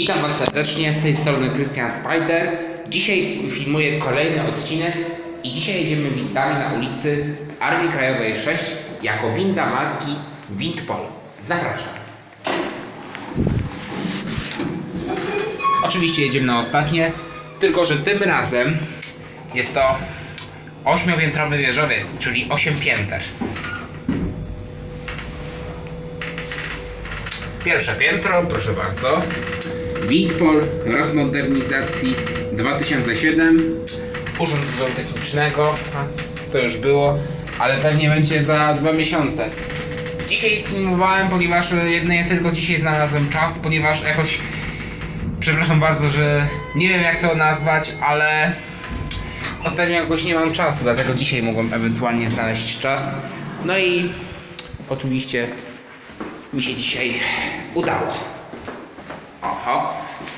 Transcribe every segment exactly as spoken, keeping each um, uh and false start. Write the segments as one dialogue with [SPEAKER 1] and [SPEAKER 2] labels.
[SPEAKER 1] Witam Was serdecznie, z tej strony Krystian Spider. Dzisiaj filmuję kolejny odcinek i dzisiaj jedziemy windami na ulicy Armii Krajowej sześć jako winda marki Windpol. Zapraszam. Oczywiście jedziemy na ostatnie, tylko że tym razem jest to ośmiopiętrowy wieżowiec, czyli osiem pięter. Pierwsze piętro, proszę bardzo. Windpol, rok modernizacji dwa tysiące siódmy. Urząd Dozoru Technicznego, a, to już było, ale pewnie będzie za dwa miesiące. Dzisiaj streamowałem, ponieważ jedynie tylko dzisiaj znalazłem czas, ponieważ jakoś, przepraszam bardzo, że nie wiem jak to nazwać, ale ostatnio jakoś nie mam czasu, dlatego dzisiaj mogłem ewentualnie znaleźć czas. No i oczywiście mi się dzisiaj udało. Oho.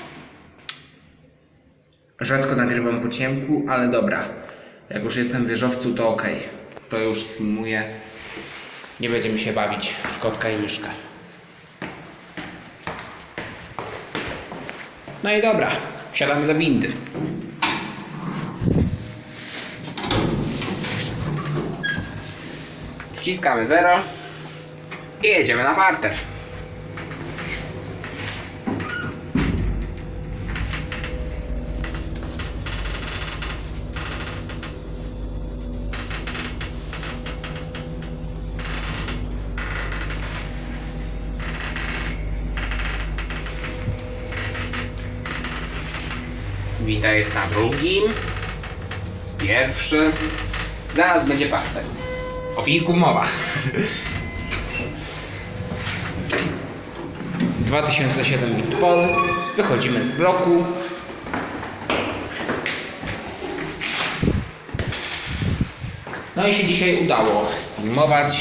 [SPEAKER 1] Rzadko nagrywam po ciemku, ale dobra. Jak już jestem w wieżowcu, to ok. To już streamuję. Nie będziemy się bawić w kotka i myszkę. No i dobra. Wsiadamy do windy. Wciskamy zero i jedziemy na parter. Winda jest na drugim, pierwszy, zaraz będzie parter. O wilku mowa. dwa tysiące siódmy Windpol, wychodzimy z bloku. No i się dzisiaj udało sfilmować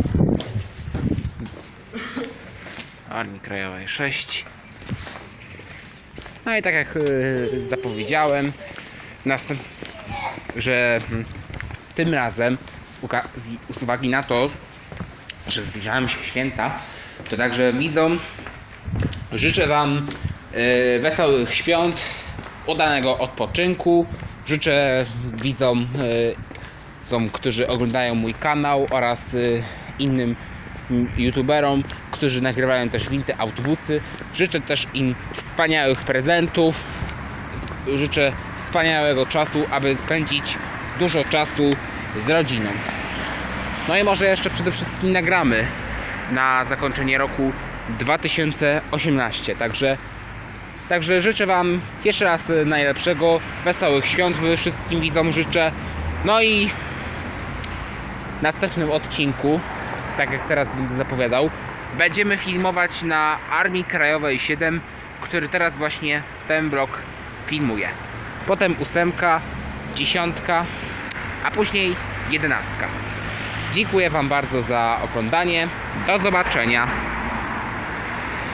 [SPEAKER 1] Armii Krajowej sześć. No i tak jak yy, zapowiedziałem, następ... że hmm, tym razem z, z, z uwagi na to, że zbliżają się święta, to także widzom życzę Wam yy, wesołych świąt, udanego odpoczynku. Życzę widzom, yy, którzy oglądają mój kanał oraz yy, innym youtuberom, którzy nagrywają też windy, autobusy. Życzę też im wspaniałych prezentów. Życzę wspaniałego czasu, aby spędzić dużo czasu z rodziną. No i może jeszcze przede wszystkim nagramy na zakończenie roku dwa tysiące osiemnastego. Także, także życzę Wam jeszcze raz najlepszego, wesołych świąt wszystkim widzom życzę. No i w następnym odcinku, tak jak teraz będę zapowiadał, będziemy filmować na Armii Krajowej siedem, który teraz właśnie ten blok filmuje. Potem ósemka, dziesiątka, a później jedenastka. Dziękuję Wam bardzo za oglądanie. Do zobaczenia.